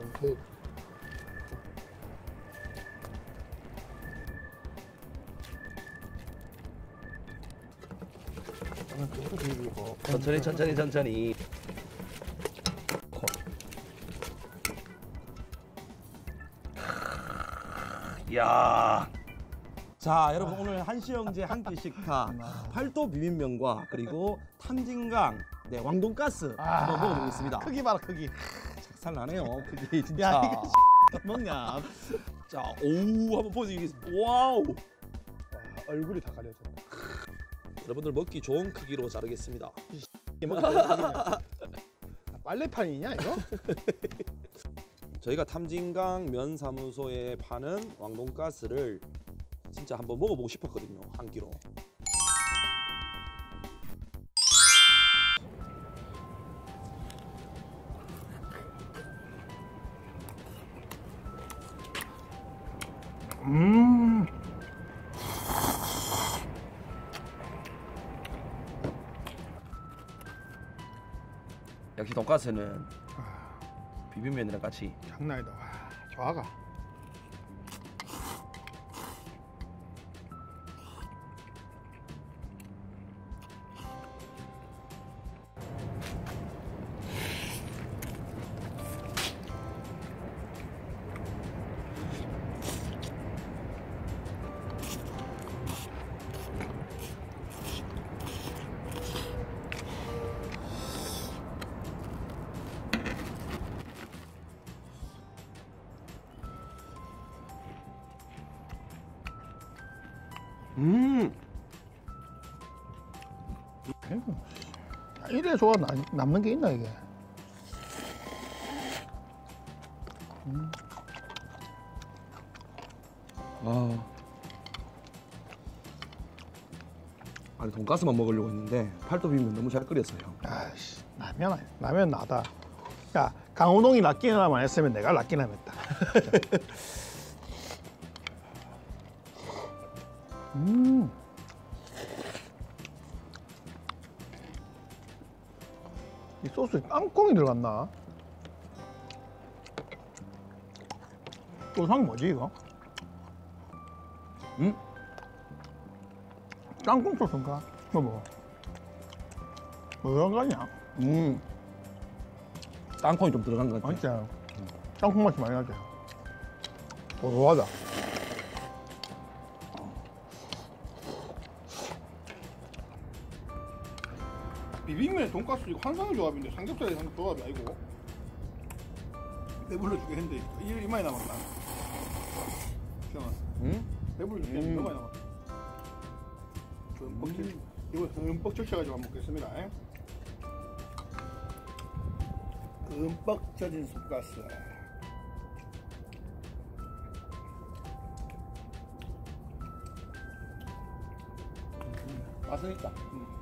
오케이. 천천히. 야. 자, 여러분 오늘 한시영제 한 끼 식탁 팔도 비빔면과 그리고 탐진강 왕돈가스 한번 먹어보겠습니다. 크기 봐라, 크기. 작살나네요. 그게 진짜. 야, 이거 먹냐? 자, 오우 한번 보여드리겠습니다. 와우. 와, 얼굴이 다 가려져. 여러분들 먹기 좋은 크기로 자르겠습니다. 빨래판이냐 이거? 저희가 탐진강 면사무소에 파는 왕돈가스를 진짜 한번 먹어보고 싶었거든요. 한 끼로. 역시 돈가스는 비빔면이랑 같이 장난이다. 와, 저하가. 이래 좋아 남는 게 있나 이게? 아니 돈가스만 먹으려고 했는데 팔도 비빔면 너무 잘 끓였어요. 아이씨, 라면 나다. 야, 강호동이 낫기나만 했으면 내가 낫기나 했다. 이 소스에 땅콩이 들어갔나? 소스향이 뭐지 이거? 땅콩 소스인가? 이거 뭐 들어간 거 아니야? 땅콩이 좀 들어간 것 같아요. 진짜 땅콩 맛이 많이 나죠. 고소하다. 비빔면 돈가스 이거 환상의 조합인데 삼겹살이 상겹 조합이 아니고 배불러 죽겠는데 이 많이 남았다. 배불러 죽겠는데 너무 많이 남았다. 이거 흠뻑 적셔가지고 한번 먹겠습니다. 흠뻑 젖은 쑥가스. 맛은 있다.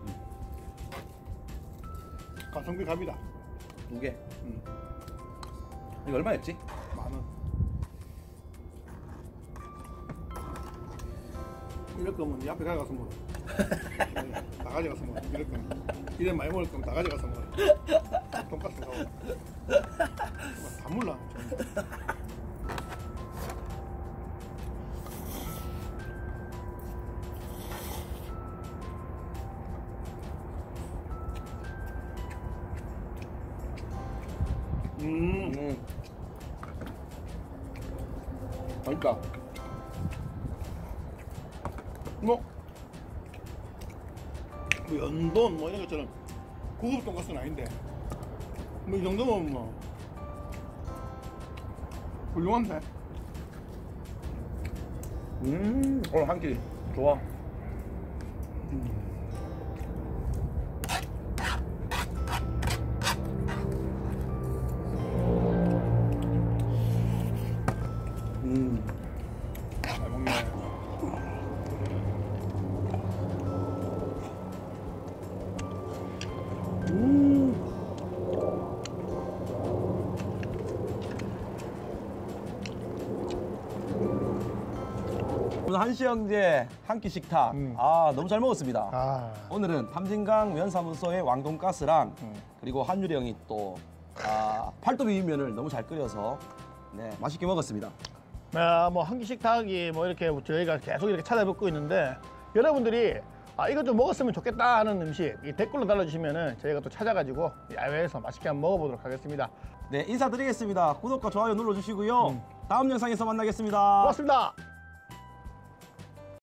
가성비 갑이다. 2개. 이거 얼마였지? 10,000원. 이럴 거면 네 앞에 가서 먹어. 다 가져가서 먹어. 이럴 거면. 이래 많이 먹을 거면 다 가져가서 먹어. 돈가스 사고. 다 몰라. 그러니까 뭐 연돈 뭐 이런 것처럼 고급 돈가스는 아닌데 뭐 이 정도면 뭐 훌륭한데. 오늘 한 끼 좋아. 잘 먹네. 오늘 한시영제 한 끼 식탁 너무 잘 먹었습니다. 오늘은 탐진강 면사무소의 왕돈가스랑 그리고 한유리 형이 또 팔도 비빔면을 너무 잘 끓여서 네, 맛있게 먹었습니다. 뭐 한끼식탁이 뭐 이렇게 저희가 계속 이렇게 찾아뵙고 있는데 여러분들이 이거 좀 먹었으면 좋겠다 하는 음식 이 댓글로 달아주시면은 저희가 또 찾아가지고 야외에서 맛있게 한번 먹어보도록 하겠습니다. 네, 인사드리겠습니다. 구독과 좋아요 눌러주시고요. 다음 영상에서 만나겠습니다. 고맙습니다.